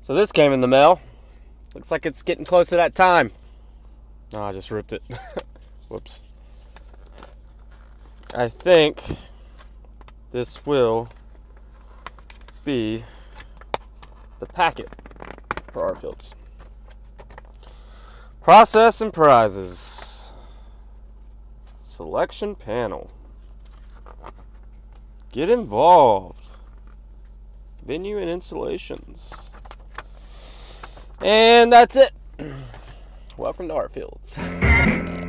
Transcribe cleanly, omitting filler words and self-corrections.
So this came in the mail. Looks like it's getting close to that time. Oh, I just ripped it. Whoops. I think this will be the packet for R-Fields. Process and prizes. Selection panel. Get involved. Venue and installations. And that's it. Welcome to R-Fields.